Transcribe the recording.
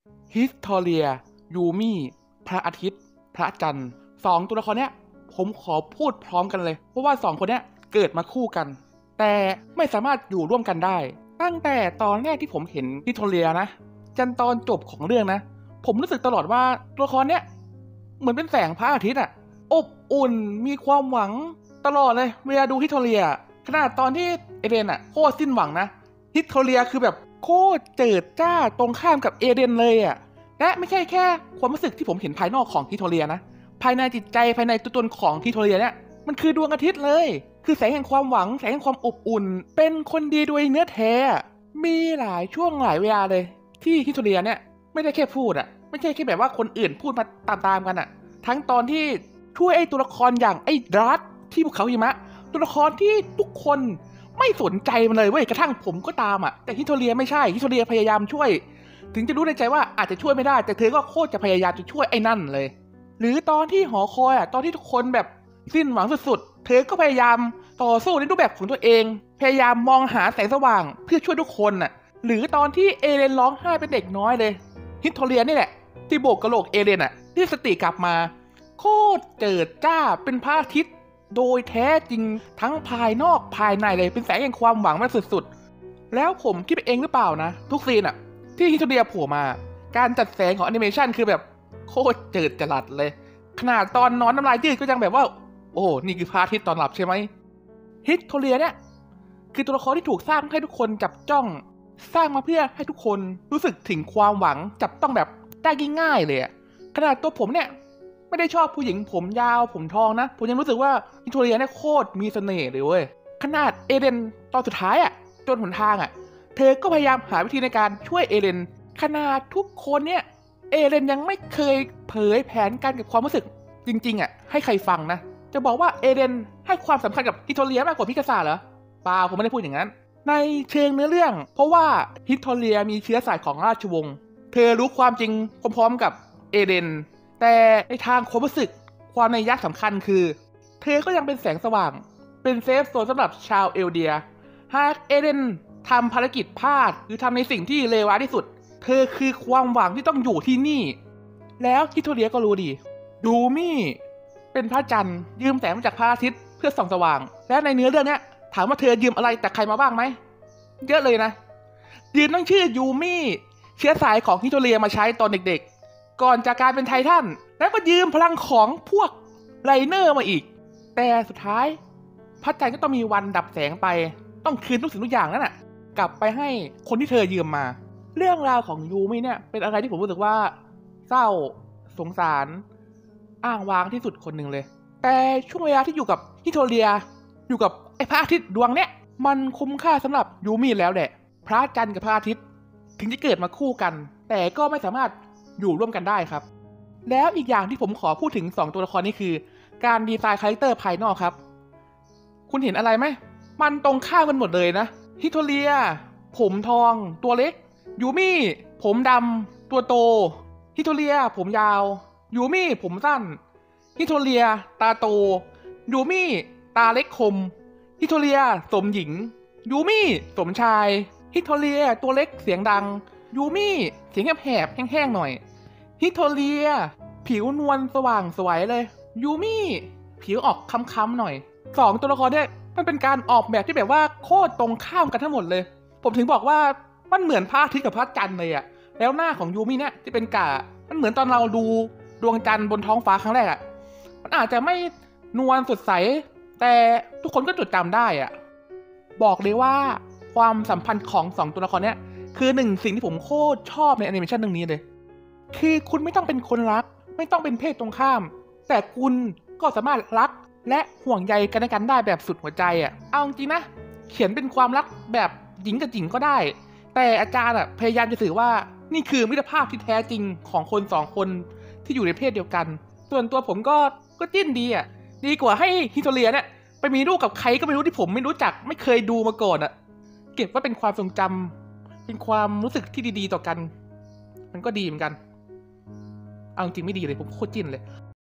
ฮิสทอเรียยูมี่พระอาทิตย์พระจันทร์สองตัวละครเนี้ยผมขอพูดพร้อมกันเลยเพราะว่าสองคนเนี้ยเกิดมาคู่กันแต่ไม่สามารถอยู่ร่วมกันได้ตั้งแต่ตอนแรกที่ผมเห็นฮิสทอเรียนะจนตอนจบของเรื่องนะผมรู้สึกตลอดว่าตัวละครเนี้ยเหมือนเป็นแสงพระอาทิตย์อะอบอุ่นมีความหวังตลอดเลยเวลาดูฮิสทอเรียขนาดตอนที่เอเดนอะโคตรสิ้นหวังนะฮิสทอเรียคือแบบโคตรเจิดจ้าตรงข้ามกับเอเดนเลยอะและไม่ใช่แค่ความรู้สึกที่ผมเห็นภายนอกของฮิสทอเรียนะภายในจิตใจภายในตัวตนของฮิสทอเรียเนี่ยมันคือดวงอาทิตย์เลยคือแสงแห่งความหวังแสงแห่งความอบอุ่นเป็นคนดีโดยเนื้อแท้มีหลายช่วงหลายเวลาเลยที่ฮิสทอเรียเนี่ยไม่ได้แค่พูดอะไม่ใช่แค่แบบว่าคนอื่นพูดมาตามๆกันอะทั้งตอนที่ช่วยไอ้ตัวละครอย่างไอ้ดรัสที่ภูเขาหิมะตัวละครที่ทุกคนไม่สนใจมันเลยเว้ยกระทั่งผมก็ตามอ่ะแต่ฮิสโทเรียไม่ใช่ฮิสโทเรียพยายามช่วยถึงจะรู้ในใจว่าอาจจะช่วยไม่ได้แต่เธอก็โคตรจะพยายามจะช่วยไอ้นั่นเลยหรือตอนที่หอคอยอ่ะตอนที่ทุกคนแบบสิ้นหวังสุดๆเธอก็พยายามต่อสู้ในรูปแบบของตัวเองพยายามมองหาแสงสว่างเพื่อช่วยทุกคนอ่ะหรือตอนที่เอเลนร้องไห้เป็นเด็กน้อยเลยฮิสโทเรียนี่แหละที่โบกกระโหลกเอเลนอ่ะที่สติกลับมาโคตรเจิดจ้าเป็นพระอาทิตย์โดยแท้จริงทั้งภายนอกภายในเลยเป็นแสงแห่งความหวังมากสุดๆแล้วผมคิดไปเองหรือเปล่านะทุกซีนอะที่ฮิโตเรียโผล่มาการจัดแสงของแอนิเมชันคือแบบโคตรเจิดจรัสเลยขนาดตอนนอนน้ำลายยืดก็ยังแบบว่าโอ้นี่คือพระอาทิตย์ตอนหลับใช่ไหมฮิโตเรียเนี่ยคือตัวละครที่ถูกสร้างให้ทุกคนจับจ้องสร้างมาเพื่อให้ทุกคนรู้สึกถึงความหวังจับต้องแบบได้ง่ายๆเลยอะขนาดตัวผมเนี่ยไม่ได้ชอบผู้หญิงผมยาวผมทองนะผมยังรู้สึกว่าฮิโตเรียเนี่ยโคตรมีเสน่ห์เลยเว้ยขนาดเอเดนตอนสุดท้ายอะจนหนทางอะเธอก็พยายามหาวิธีในการช่วยเอเดนขนาดทุกคนเนี่ยเอเดนยังไม่เคยเผยแผนการเก็บความรู้สึกจริงๆอะให้ใครฟังนะจะบอกว่าเอเดนให้ความสำคัญกับฮิโตเรียมากกว่าพิกาซาเหรอเปล่าผมไม่ได้พูดอย่างนั้นในเชิงเนื้อเรื่องเพราะว่าฮิโตเรียมีเชื้อสายของราชวงศ์เธอรู้ความจริงพร้อมๆกับเอเดนแต่ในทางความรู้สึกความในยะสำคัญคือเธอก็ยังเป็นแสงสว่างเป็นเซฟโซนสำหรับชาวเอลเดียหากเอเดนทำภารกิจพลาดหรือทำในสิ่งที่เลวร้ายที่สุดเธอคือความหวังที่ต้องอยู่ที่นี่แล้วฮิโตเรียก็รู้ดีดูมี่เป็นพระจันทร์ยืมแสงมาจากพระอาทิตย์เพื่อส่องสว่างและในเนื้อเรื่องนี้ถามว่าเธอยืมอะไรจากใครมาบ้างไหมเยอะเลยนะยืมตั้งชื่อยูมี่เชื้อสายของฮิโตเรียมาใช้ตอนเด็กๆก่อนจากการเป็นไททันแล้วก็ยืมพลังของพวกไรเนอร์มาอีกแต่สุดท้ายพระจันทร์ก็ต้องมีวันดับแสงไปต้องคืนทุกสิ่งทุกอย่างนั่นน่ะกลับไปให้คนที่เธอยืมมาเรื่องราวของยูมี่เนี่ยเป็นอะไรที่ผมรู้สึกว่าเศร้าสงสารอ้างว้างที่สุดคนหนึ่งเลยแต่ช่วงเวลาที่อยู่กับฮิโตเรียอยู่กับไอ้พระอาทิตย์ดวงเนี้ยมันคุ้มค่าสำหรับยูมี่แล้วแหละพระจันทร์กับพระอาทิตย์ถึงจะเกิดมาคู่กันแต่ก็ไม่สามารถอยู่ร่วมกันได้ครับแล้วอีกอย่างที่ผมขอพูดถึง2ตัวละครนี้คือการดีไซน์คาแรคเตอร์ภายนอกครับคุณเห็นอะไรไหมมันตรงข้ามกันหมดเลยนะฮิโตเรียผมทองตัวเล็กยูมี่ผมดำตัวโตฮิโตเรียผมยาวยูมี่ผมสั้นฮิโตเรียตาโตยูมี่ตาเล็กคมฮิโตเรียสมหญิงยูมี่สมชายฮิโตเรียตัวเล็กเสียงดังยูมี่เสียงแหบๆแห้งๆหน่อยฮิโตเรียผิวนวลสว่างสวยเลยยูมี่ผิวออกค้ำๆหน่อย2ตัวละครเนี่ยมันเป็นการออกแบบที่แบบว่าโคตรตรงข้ามกันทั้งหมดเลยผมถึงบอกว่ามันเหมือนพระอาทิตย์กับพระจันทร์เลยอะแล้วหน้าของยูมี่เนี่ยที่เป็นกะมันเหมือนตอนเราดูดวงจันทร์บนท้องฟ้าครั้งแรกอะมันอาจจะไม่นวลสดใสแต่ทุกคนก็จดจำได้อะบอกเลยว่าความสัมพันธ์ของ2ตัวละครเนี่ยคือ1สิ่งที่ผมโคตรชอบในแอนิเมชันเรื่องนี้เลยคือคุณไม่ต้องเป็นคนรักไม่ต้องเป็นเพศตรงข้ามแต่คุณก็สามารถรักและห่วงใยกันและกันได้แบบสุดหัวใจอ่ะเอาจริงนะเขียนเป็นความรักแบบหญิงกับหญิงก็ได้แต่อาจารย์พยายามจะสื่อว่านี่คือมิตรภาพที่แท้จริงของคน2คนที่อยู่ในเพศเดียวกันส่วนตัวผมก็จิ้นดีอ่ะดีกว่าให้ฮิโตเรียเนี่ยไปมีลูกกับใครก็ไม่รู้ที่ผมไม่รู้จักไม่เคยดูมาก่อนอ่ะเก็บไว้เป็นความทรงจำเป็นความรู้สึกที่ดีๆต่อกันมันก็ดีเหมือนกันเอาจริงไม่ดีเลยผมโคตรจิ้นเลย